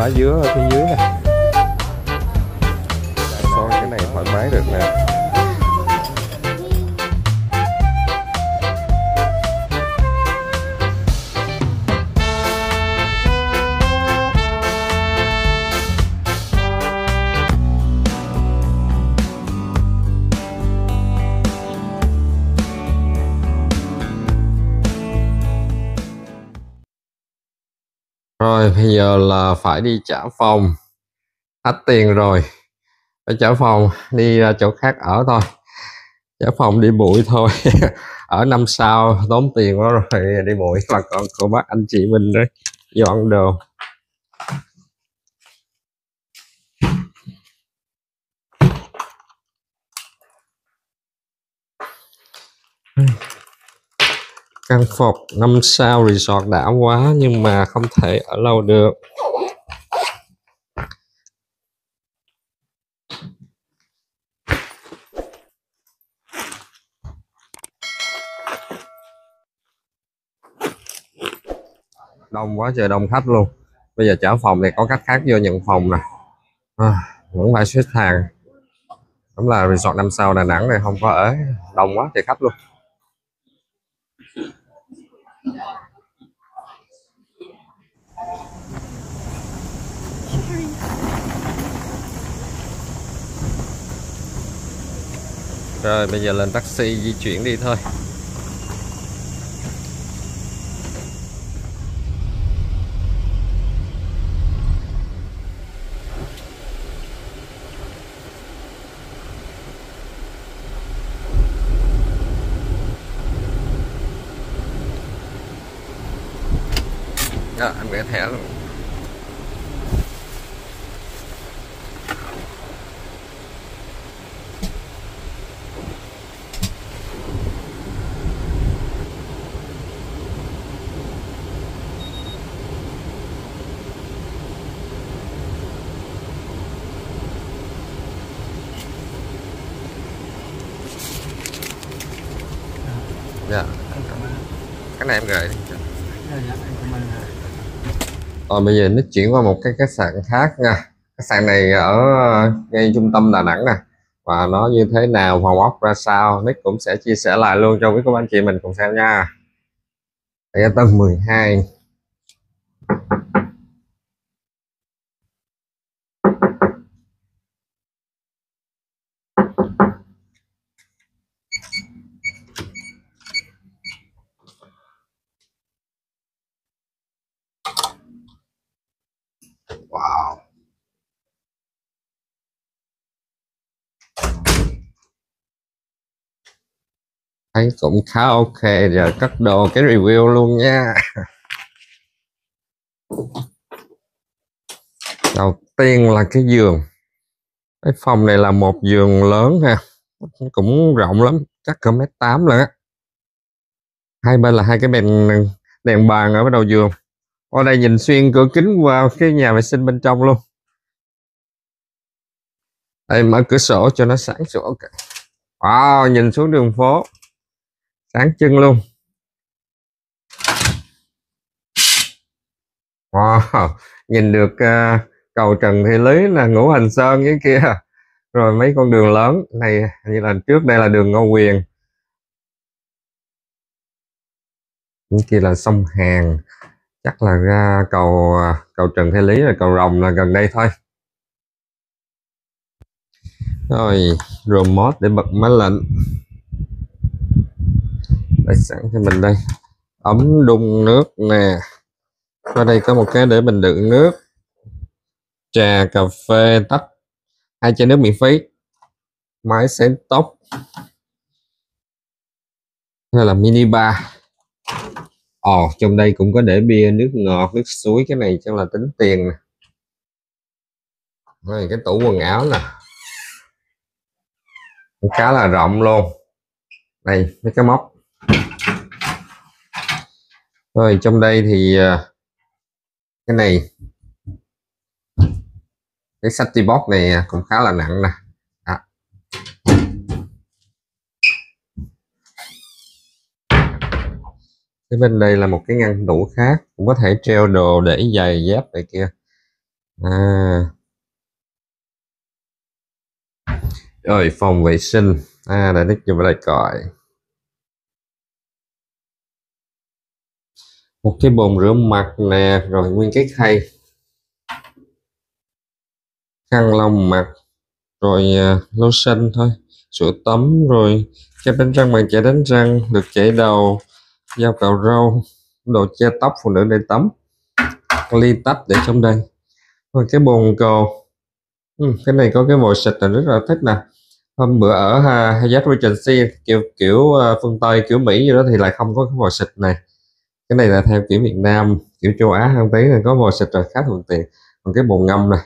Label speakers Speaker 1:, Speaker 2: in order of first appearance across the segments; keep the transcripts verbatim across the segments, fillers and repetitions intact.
Speaker 1: lá dứa ở phía dưới nè. Xôi cái này thoải mái được nè. Rồi bây giờ là phải đi trả phòng. Hết tiền rồi, phải trả phòng, đi ra chỗ khác ở thôi. Trả phòng đi bụi thôi. Ở năm sao tốn tiền quá rồi, đi bụi mà còn cô bác anh chị mình đấy dọn đồ. Căn phòng năm sao resort đã quá nhưng mà không thể ở lâu được. Đông quá trời, đông khách luôn. Bây giờ trả phòng thì có cách khác vô nhận phòng nè. À, vẫn phải xếp hàng. Đúng là resort năm sao Đà Nẵng này không có ở, đông quá trời khách luôn. Rồi bây giờ lên taxi di chuyển đi thôi. À, em gửi thẻ luôn. Dạ. Cái này em gửi đi. Rồi bây giờ nó chuyển qua một cái khách sạn khác nha. Khách sạn này ở ngay trung tâm Đà Nẵng nè. Và nó như thế nào, phòng ốc ra sao, Nick cũng sẽ chia sẻ lại luôn cho quý cô anh chị mình cùng xem nha. Đây là tầng mười hai. Wow. Thấy cũng khá ok. Giờ cất đồ cái review luôn nha. Đầu tiên là cái giường. Cái phòng này là một giường lớn ha, cũng rộng lắm, chắc cỡ mét tám rồi á. Hai bên là hai cái đèn đèn bàn ở đầu giường. Ở đây nhìn xuyên cửa kính qua cái nhà vệ sinh bên trong luôn. Đây mở cửa sổ cho nó sáng sủa. Okay. Wow, nhìn xuống đường phố sáng trưng luôn. Wow, nhìn được uh, cầu Trần Thị Lý là Ngũ Hành Sơn với kia. Rồi mấy con đường lớn này như là trước đây là đường Ngô Quyền. Bên kia là sông Hàn. Chắc là ra cầu cầu Trần Thị Lý rồi cầu Rồng là gần đây thôi. Rồi remote để bật máy lạnh. Để sẵn cho mình đây. Ấm đun nước nè. Ở đây có một cái để mình đựng nước. Trà, cà phê, tách. Hai chai nước miễn phí. Máy xén tóc. Đây là mini bar. Ồ, trong đây cũng có để bia, nước ngọt, nước suối. Cái này chắc là tính tiền nè. Đây, cái tủ quần áo nè. Khá là rộng luôn. Đây, mấy cái móc. Rồi, trong đây thì cái này, cái safety box này cũng khá là nặng nè. À. Cái bên đây là một cái ngăn tủ khác, cũng có thể treo đồ để giày dép này kia. À, rồi phòng vệ sinh. À, để Nick vô đây coi. Một cái bồn rửa mặt nè, rồi nguyên cái khay, khăn lau mặt, rồi uh, lotion thôi, sữa tắm, rồi kem đánh răng, bàn chải đánh răng, được chải đầu, dao cạo râu, đồ che tóc phụ nữ để tắm, ly tách để trong đây, rồi cái bồn cầu. Ừ, cái này có cái vòi xịt là rất là thích nè. Hôm bữa ở uh, Hyatt Regency kiểu kiểu uh, phương Tây kiểu Mỹ gì đó thì lại không có cái vòi xịt này. Cái này là theo kiểu Việt Nam, kiểu châu Á hơn tí là có vòi xịt là khá thuận tiện. Còn cái bồn ngâm này,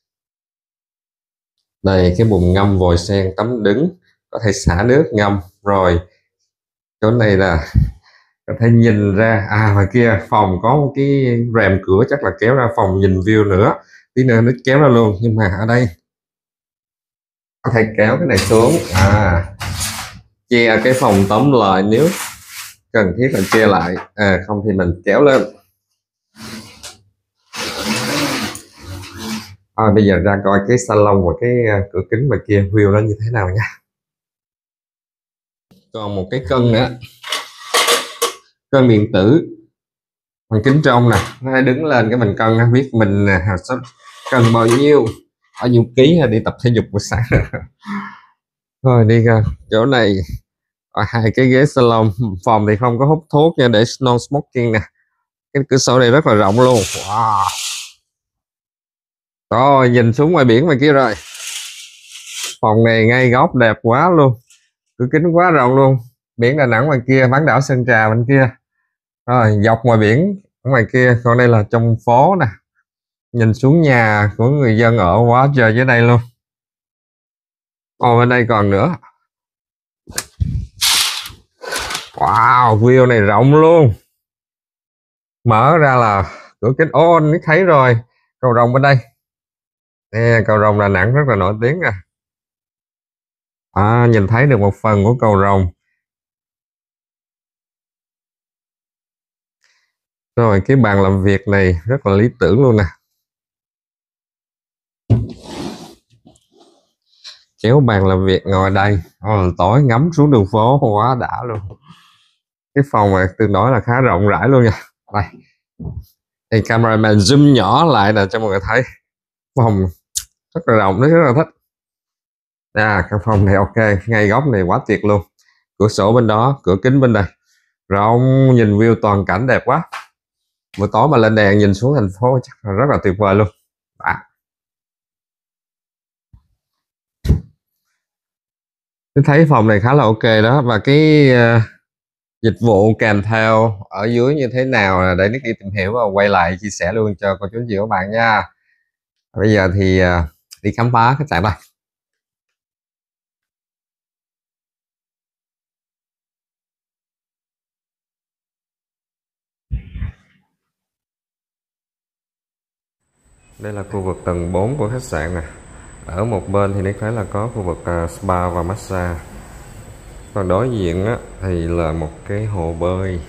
Speaker 1: đây cái bồn ngâm vòi sen tắm đứng, có thể xả nước ngâm. Rồi chỗ này là có thể nhìn ra, à ngoài kia phòng có một cái rèm cửa, chắc là kéo ra phòng nhìn view nữa, tí nữa nó kéo ra luôn. Nhưng mà ở đây có thể kéo cái này xuống, à che cái phòng tắm lại nếu cần thiết là che lại, à không thì mình kéo lên. À, bây giờ ra coi cái salon và cái uh, cửa kính ngoài kia view nó như thế nào nha. Còn một cái cân nữa, cân điện tử bằng kính trong nè, nó đứng lên cái mình cân, nó biết mình uh, cân bao nhiêu, bao nhiêu ký đi tập thể dục buổi sáng. Thôi đi ra chỗ này, à, hai cái ghế salon. Phòng thì không có hút thuốc nha, để non smoking nè. Cái cửa sổ này rất là rộng luôn. Wow. Rồi nhìn xuống ngoài biển ngoài kia rồi. Phòng này ngay góc đẹp quá luôn, cửa kính quá rộng luôn. Biển Đà Nẵng ngoài kia, bán đảo Sơn Trà bên kia. Rồi dọc ngoài biển ở ngoài kia, còn đây là trong phố nè. Nhìn xuống nhà của người dân ở quá trời dưới đây luôn. Ồ bên đây còn nữa. Wow, view này rộng luôn. Mở ra là cửa kính. Ô anh thấy rồi, cầu rồng bên đây nè, cầu rồng Đà Nẵng rất là nổi tiếng à. À, nhìn thấy được một phần của cầu rồng. Rồi cái bàn làm việc này rất là lý tưởng luôn nè. Kéo bàn làm việc ngồi đây, oh, tối ngắm xuống đường phố quá đã luôn. Cái phòng này tương đối là khá rộng rãi luôn nha. Đây, thì cameraman zoom nhỏ lại là cho mọi người thấy phòng rất là rộng, rất là thích. À, căn phòng này ok, ngay góc này quá tuyệt luôn. Cửa sổ bên đó, cửa kính bên đây, rộng, nhìn view toàn cảnh đẹp quá. Buổi tối mà lên đèn nhìn xuống thành phố chắc là rất là tuyệt vời luôn. À. Tôi thấy phòng này khá là ok đó. Và cái uh, dịch vụ kèm theo ở dưới như thế nào là để Nick đi tìm hiểu và quay lại chia sẻ luôn cho cô chú anh chị các bạn nha. Bây giờ thì uh, đi khám phá khách sạn đây. Đây là khu vực tầng bốn của khách sạn nè. Ở một bên thì Nick thấy là có khu vực uh, spa và massage. Còn đối diện á, thì là một cái hồ bơi.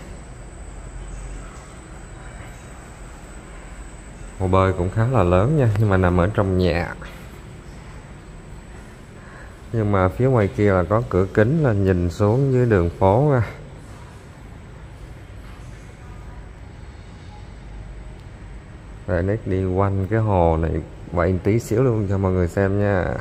Speaker 1: Hồ bơi cũng khá là lớn nha, nhưng mà nằm ở trong nhà. Nhưng mà phía ngoài kia là có cửa kính là nhìn xuống dưới đường phố nha. Rồi Nick đi quanh cái hồ này vậy tí xíu luôn cho mọi người xem nha.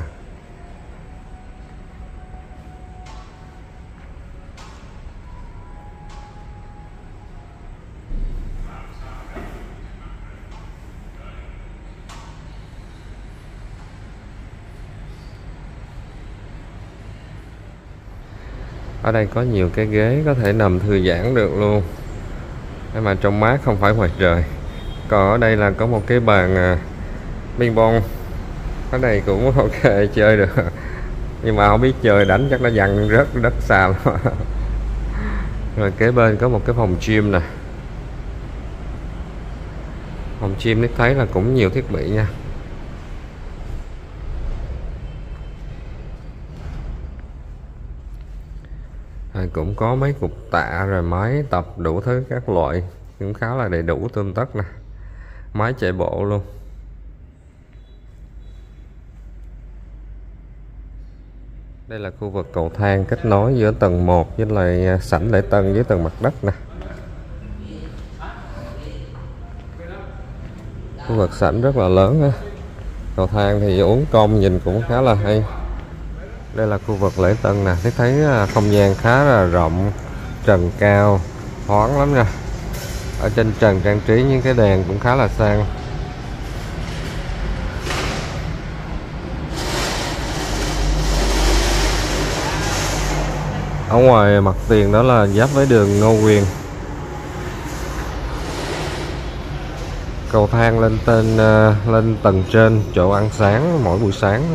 Speaker 1: Ở đây có nhiều cái ghế có thể nằm thư giãn được luôn, nhưng mà trong mát không phải ngoài trời. Còn ở đây là có một cái bàn à, ping pong. Ở đây cũng ok, chơi được. Nhưng mà không biết chơi đánh chắc nó dằn rất đất xa lắm. Rồi kế bên có một cái phòng gym nè. Phòng gym Nick thấy là cũng nhiều thiết bị nha. Rồi cũng có mấy cục tạ rồi máy tập đủ thứ các loại, cũng khá là đầy đủ tươm tất nè. Máy chạy bộ luôn. Đây là khu vực cầu thang kết nối giữa tầng một với lại sảnh lễ tân dưới tầng mặt đất nè. Khu vực sảnh rất là lớn ha. Cầu thang thì uốn cong nhìn cũng khá là hay. Đây là khu vực lễ tân nè, thấy thấy không gian khá là rộng, trần cao, thoáng lắm nha. Ở trên trần trang trí những cái đèn cũng khá là sang. Ở ngoài mặt tiền đó là giáp với đường Ngô Quyền. Cầu thang lên tên lên tầng trên chỗ ăn sáng mỗi buổi sáng.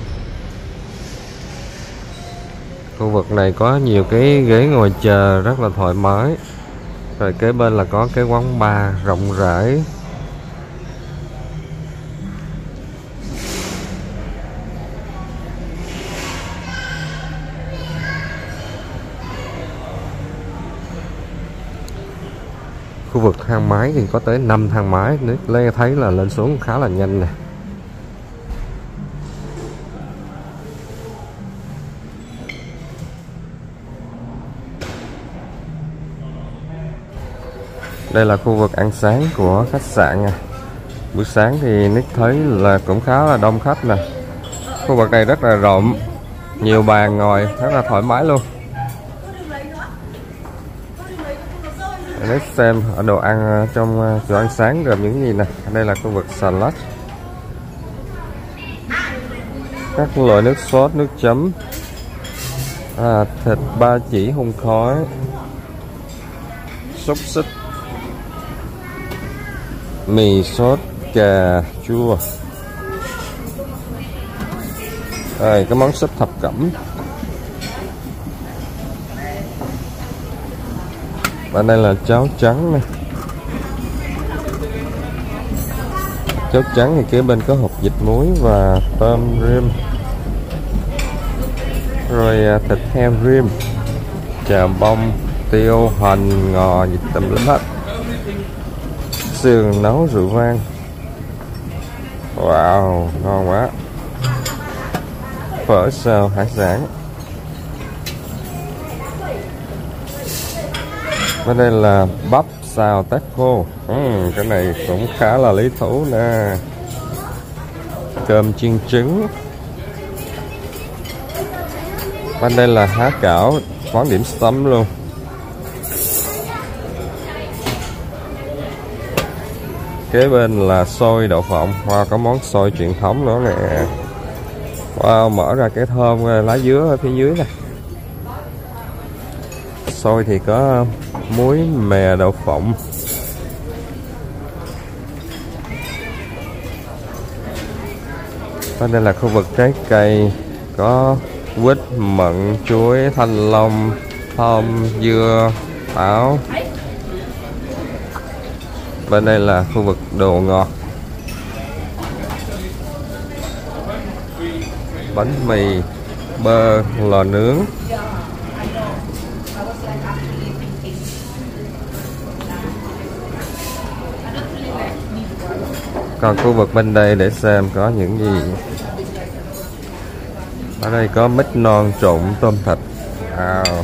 Speaker 1: Khu vực này có nhiều cái ghế ngồi chờ rất là thoải mái. Rồi kế bên là có cái quán bar rộng rãi. Khu vực thang máy thì có tới năm thang máy, lấy thấy là lên xuống khá là nhanh nè. Đây là khu vực ăn sáng của khách sạn nha. Buổi sáng thì Nick thấy là cũng khá là đông khách nè. Khu vực này rất là rộng, nhiều bàn ngồi rất là thoải mái luôn. Nick xem ở đồ ăn trong chỗ ăn sáng gồm những gì nè. Đây là khu vực salad, các loại nước sốt, nước chấm, à, thịt ba chỉ hun khói, xúc xích, mì sốt cà chua. Đây, cái món súp thập cẩm. Và đây là cháo trắng nè. Cháo trắng thì kế bên có hộp vịt muối và tôm rim. Rồi thịt heo rim, chà bông, tiêu, hành, ngò, vịt tùm lum hết. Sườn nấu rượu vang. Wow, ngon quá. Phở xào hải sản. Và đây là bắp xào tép khô. uhm, Cái này cũng khá là lý thú nè. Cơm chiên trứng. Và đây là há cảo, món điểm tâm luôn. Kế bên là xôi đậu phộng. Wow, có món xôi truyền thống nữa nè. Wow, mở ra cái thơm lá dứa ở phía dưới nè. Xôi thì có muối mè đậu phộng. Và đây là khu vực trái cây, có quýt, mận, chuối, thanh long, thơm, dưa, táo. Bên đây là khu vực đồ ngọt, bánh mì, bơ, lò nướng. Còn khu vực bên đây để xem có những gì. Ở đây có mít non trộn tôm thịt. Wow.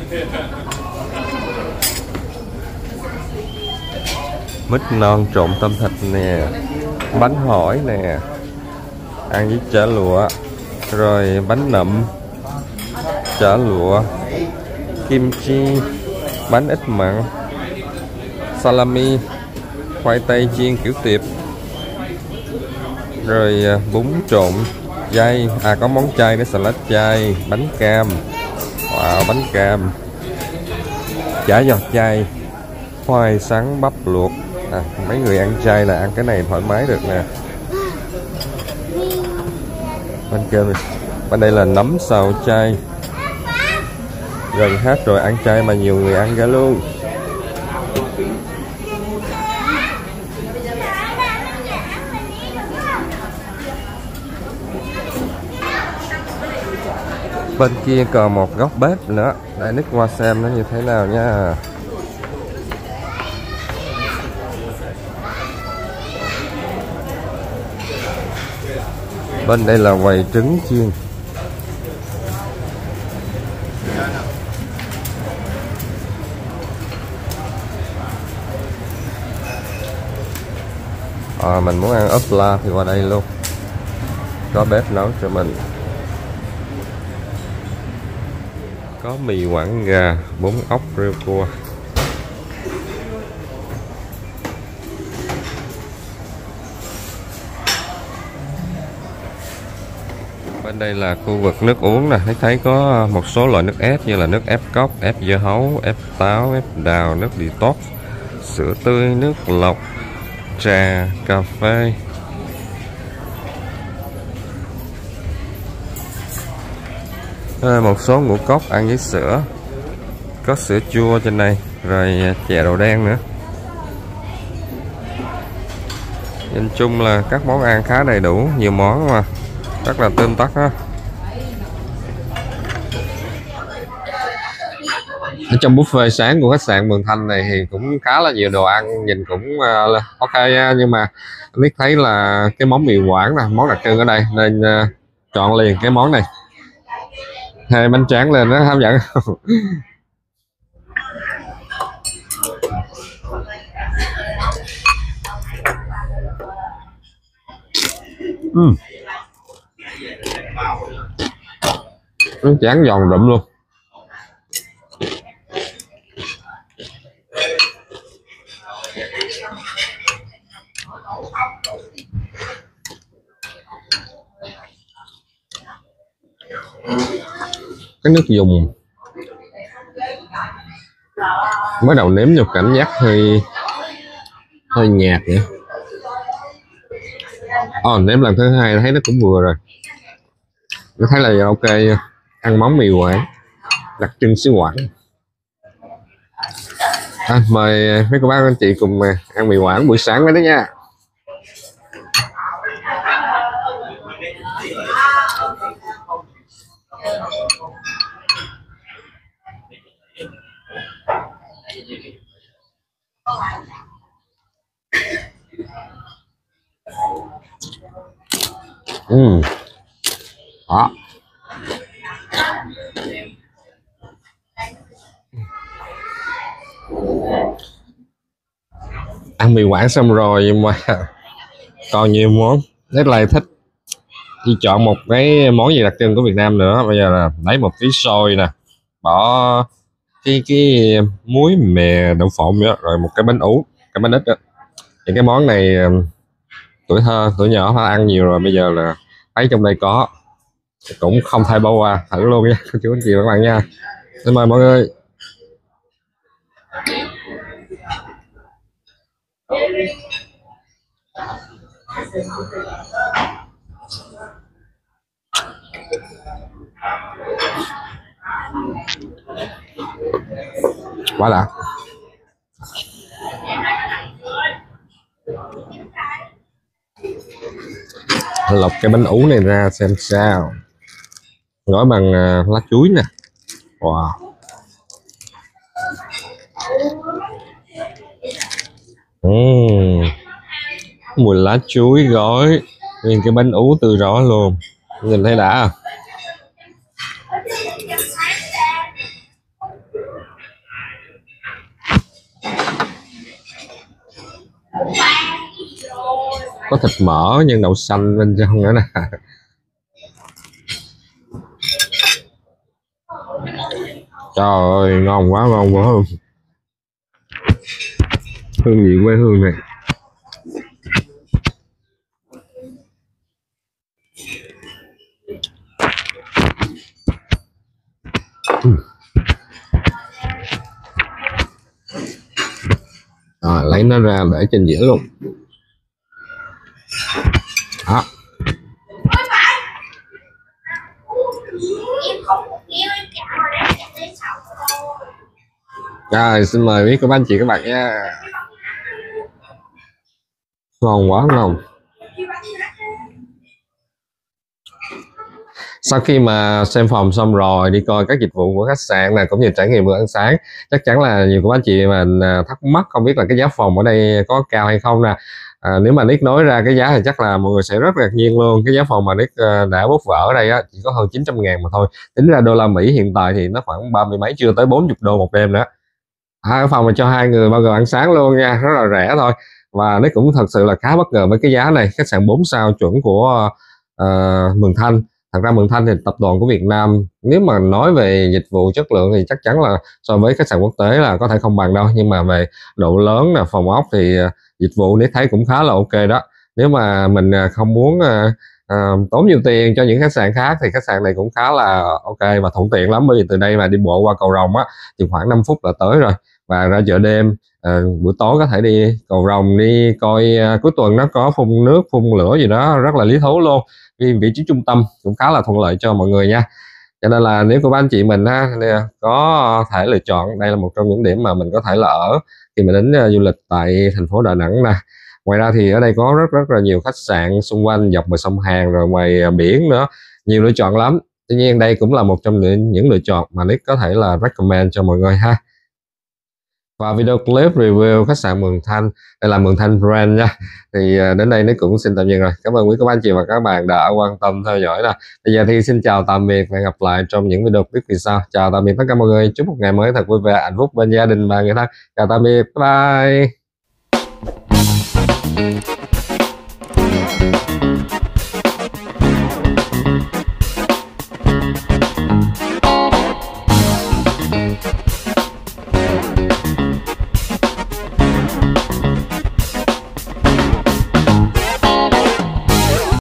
Speaker 1: Mít non trộn tôm thịt nè, bánh hỏi nè, ăn với chả lụa, rồi bánh nậm, chả lụa, kim chi, bánh ít mặn, salami, khoai tây chiên kiểu tiệp, rồi bún trộn chay, à có món chay để salad chay, bánh cam, wow, bánh cam, chả giò chay, khoai sắn bắp luộc. À, mấy người ăn chay là ăn cái này thoải mái được nè. Bên kia, bên đây là nấm xào chay. Gần hết rồi, ăn chay mà nhiều người ăn ra luôn. Bên kia còn một góc bếp nữa, để Nick qua xem nó như thế nào nha. Bên đây là quầy trứng chiên. à, mình muốn ăn ốp la thì qua đây luôn, có bếp nấu cho mình. Có mì Quảng gà, bún ốc, riêu cua. Bên đây là khu vực nước uống nè, thấy thấy có một số loại nước ép như là nước ép cốc, ép dưa hấu, ép táo, ép đào, nước detox, sữa tươi, nước lọc, trà, cà phê. À, một số ngũ cốc ăn với sữa, có sữa chua trên đây, rồi chè đậu đen nữa. Nhìn chung là các món ăn khá đầy đủ, nhiều món mà rất là tươm tất á. Ở trong buffet sáng của khách sạn Mường Thanh này thì cũng khá là nhiều đồ ăn, nhìn cũng uh, ok nha, nhưng mà biết thấy là cái món mì Quảng là món đặc trưng ở đây nên uh, chọn liền cái món này. Thêm bánh tráng lên nó hấp dẫn. uhm. Bánh tráng giòn đậm luôn. Cái nước dùng mới đầu nếm vô cảm giác hơi hơi nhạt vậy. Ồ, nếm lần thứ hai thấy nó cũng vừa rồi, nó thấy là ok. Ăn món mì Quảng đặc trưng xứ Quảng. À, mời mấy cô bác anh chị cùng ăn mì Quảng buổi sáng với đó nha. Ừ. Đó. Ăn mì Quảng xong rồi nhưng mà còn nhiều món. Rất là thích đi chọn một cái món gì đặc trưng của Việt Nam nữa. Bây giờ là lấy một tí xôi nè, bỏ cái cái muối mè đậu phộng nữa, rồi một cái bánh ú, cái bánh ít đó. Những cái món này tuổi thơ tuổi nhỏ phải ăn nhiều rồi, bây giờ là thấy trong đây có cũng không thay bỏ qua thử luôn nha cô chú anh chị và các bạn nha. Xin mời mọi người. Quá đã. Lọc cái bánh ú này ra xem sao. Gói bằng uh, lá chuối nè. Wow. uhm. Mùi lá chuối gói nguyên cái bánh ú tươi rõ luôn, nhìn thấy đã à? Có thịt mỡ nhân đậu xanh bên trong nữa nè. Trời ơi ngon quá, ngon quá luôn. Hương vị quê hương này. Rồi lấy nó ra để trên dĩa luôn. Đó. Rồi xin mời quý cô bác anh chị các bạn nha. Ngon quá ngon. Sau khi mà xem phòng xong rồi, đi coi các dịch vụ của khách sạn này cũng như trải nghiệm bữa ăn sáng, chắc chắn là nhiều cô bác anh chị mà thắc mắc không biết là cái giá phòng ở đây có cao hay không nè. À, nếu mà Nick nói ra cái giá thì chắc là mọi người sẽ rất ngạc nhiên luôn. Cái giá phòng mà Nick đã bút vở ở đây á, chỉ có hơn chín trăm ngàn mà thôi. Tính ra đô la Mỹ hiện tại thì nó khoảng ba mươi mấy, chưa tới bốn mươi đô một đêm nữa. À, cái phòng mà cho hai người bao gồm ăn sáng luôn nha, rất là rẻ thôi. và nó cũng thật sự là khá bất ngờ với cái giá này. Khách sạn bốn sao chuẩn của uh, Mường Thanh. Thật ra Mường Thanh thì tập đoàn của Việt Nam, nếu mà nói về dịch vụ chất lượng thì chắc chắn là so với khách sạn quốc tế là có thể không bằng đâu, nhưng mà về độ lớn là phòng ốc thì uh, dịch vụ nếu thấy cũng khá là ok đó. Nếu mà mình uh, không muốn uh, uh, tốn nhiều tiền cho những khách sạn khác thì khách sạn này cũng khá là ok và thuận tiện lắm, bởi vì từ đây mà đi bộ qua cầu Rồng á thì khoảng năm phút là tới rồi. Và ra chợ đêm à, buổi tối có thể đi cầu Rồng đi coi, à, cuối tuần nó có phun nước phun lửa gì đó rất là lý thú luôn, vì vị trí trung tâm cũng khá là thuận lợi cho mọi người nha. Cho nên là nếu của ba anh chị mình ha, có thể lựa chọn, đây là một trong những điểm mà mình có thể là ở khi mà đến uh, du lịch tại thành phố Đà Nẵng nè. Ngoài ra thì ở đây có rất rất là nhiều khách sạn xung quanh dọc bờ sông Hàn rồi ngoài uh, biển nữa, nhiều lựa chọn lắm. Tuy nhiên đây cũng là một trong những, những lựa chọn mà Nick có thể là recommend cho mọi người ha. Và video clip review khách sạn Mường Thanh, đây là Mường Thanh Brand nha, thì đến đây Nick cũng xin tạm dừng rồi. Cảm ơn quý các anh chị và các bạn đã quan tâm theo dõi nè. Bây giờ thì xin chào tạm biệt và hẹn gặp lại trong những video clip phía sau. Chào tạm biệt tất cả mọi người, chúc một ngày mới thật vui vẻ hạnh phúc bên gia đình và người thân. Chào tạm biệt, bye bye.